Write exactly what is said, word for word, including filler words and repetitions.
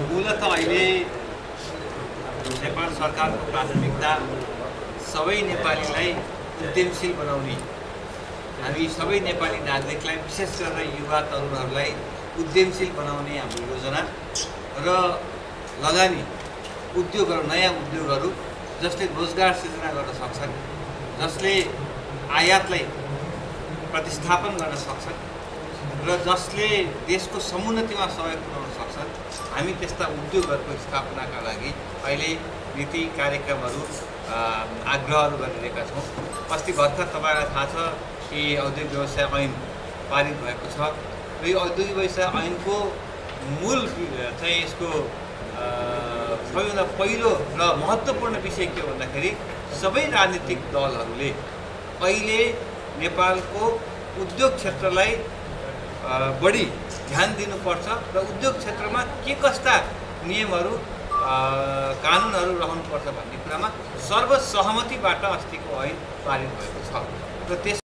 मूलत अहिले नेपाल सरकारको प्राथमिकता सबै नेपालीलाई उद्यमशील बनाउने, हामी सबै नेपाली नागरिकलाई विशेष गरेर युवा तरुणहरूलाई उद्यमशील बनाउने हाम्रो योजना र लगानी उद्योगहरू, नयाँ उद्योगहरू जसले रोजगार सृजना गर्न सक्छन्, जसले आयातलाई प्रतिस्थापन गर्न सक्छन् र जसले देशको समुन्नतिमा सहयोग पुर्याउन सक्छन्, हामी त्यस्ता उद्योगहरूको स्थापनाका लागि अहिले नीति कार्यक्रमहरू आग्रहहरू गरिरहेका छौँ। अस्ति भर्खर तपाईँलाई थाहा छ कि औद्योगिक व्यवसाय ऐन पारित भएको छ र यो औद्योगिक व्यवसाय ऐनको मूल चाहिँ यसको सबैभन्दा पहिलो र महत्त्वपूर्ण विषय के हो भन्दाखेरि सबै राजनीतिक दलहरूले अहिले नेपालको उद्योग क्षेत्रलाई बढी ध्यान दिनुपर्छ र उद्योग क्षेत्रमा के कस्ता नियमहरू कानुनहरू रहनुपर्छ भन्ने कुरामा सर्वसहमतिबाट अस्तिको ऐन पारित भएको छ र त्यस